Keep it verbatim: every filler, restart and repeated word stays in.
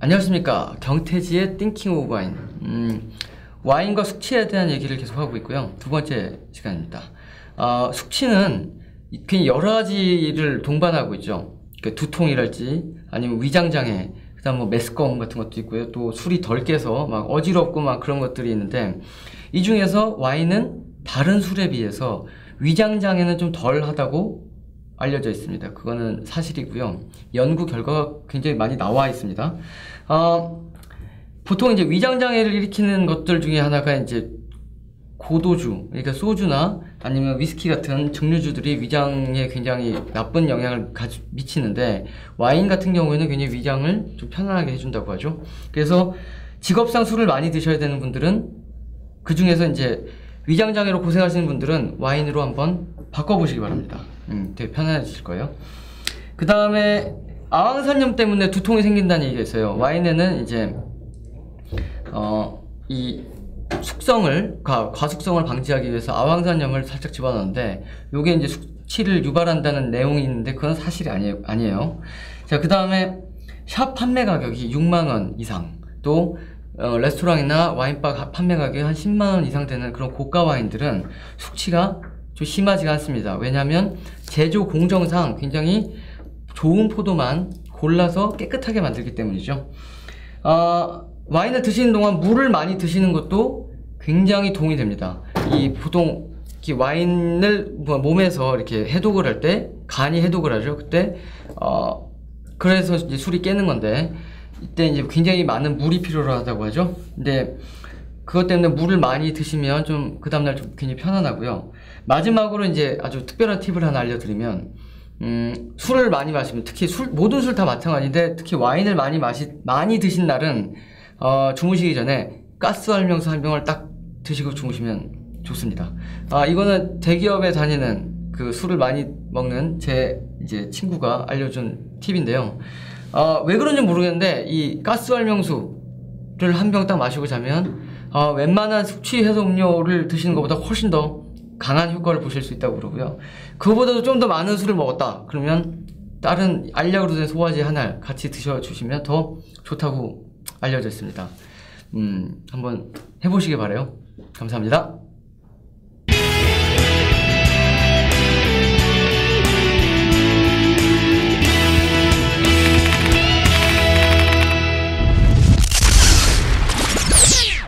안녕하십니까. 경태지의 Thinking of Wine. 음, 와인과 숙취에 대한 얘기를 계속 하고 있고요. 두 번째 시간입니다. 어, 숙취는 굉장히 여러 가지를 동반하고 있죠. 그러니까 두통이랄지 아니면 위장장애, 그 다음 뭐 메스꺼움 같은 것도 있고요. 또 술이 덜 깨서 막 어지럽고 막 그런 것들이 있는데, 이 중에서 와인은 다른 술에 비해서 위장장애는 좀 덜 하다고 알려져 있습니다. 그거는 사실이고요. 연구 결과가 굉장히 많이 나와 있습니다. 어, 보통 이제 위장장애를 일으키는 것들 중에 하나가 이제 고도주, 그러니까 소주나 아니면 위스키 같은 증류주들이 위장에 굉장히 나쁜 영향을 가지, 미치는데, 와인 같은 경우에는 굉장히 위장을 좀 편안하게 해준다고 하죠. 그래서 직업상 술을 많이 드셔야 되는 분들은, 그 중에서 이제 위장장애로 고생하시는 분들은 와인으로 한번 바꿔보시기 바랍니다. 음, 되게 편안해지실 거예요. 그 다음에 아황산염 때문에 두통이 생긴다는 얘기가 있어요. 와인에는 이제 어, 이 숙성을, 과, 과숙성을 방지하기 위해서 아황산염을 살짝 집어넣는데, 요게 이제 숙취를 유발한다는 내용이 있는데 그건 사실이 아니에요. 아니에요. 자, 그 다음에 샵 판매 가격이 육만 원 이상, 또 어, 레스토랑이나 와인바 판매 가격이 한 십만 원 이상 되는 그런 고가 와인들은 숙취가 좀 심하지가 않습니다. 왜냐하면 제조 공정상 굉장히 좋은 포도만 골라서 깨끗하게 만들기 때문이죠. 어, 와인을 드시는 동안 물을 많이 드시는 것도 굉장히 도움이 됩니다. 이 보통 이 와인을 몸에서 이렇게 해독을 할 때, 간이 해독을 하죠. 그때 어, 그래서 이제 술이 깨는 건데, 이때 이제 굉장히 많은 물이 필요로 하다고 하죠. 근데 그것 때문에 물을 많이 드시면 좀 그 다음날 좀 굉장히 편안하고요. 마지막으로 이제 아주 특별한 팁을 하나 알려드리면, 음, 술을 많이 마시면, 특히 술, 모든 술 다 마찬가지인데 특히 와인을 많이 마시, 많이 드신 날은 어, 주무시기 전에 가스활명수 한 병을 딱 드시고 주무시면 좋습니다. 아, 이거는 대기업에 다니는 그 술을 많이 먹는 제 이제 친구가 알려준 팁인데요. 어, 왜 그런지 모르겠는데 이 가스활명수를 한 병 딱 마시고 자면 어, 웬만한 숙취 해소 음료를 드시는 것보다 훨씬 더 강한 효과를 보실 수 있다고 그러고요. 그거보다도 좀 더 많은 술을 먹었다 그러면 다른 알약으로 된 소화제 하나 같이 드셔주시면 더 좋다고 알려져 있습니다. 음, 한번 해보시기 바라요. 감사합니다.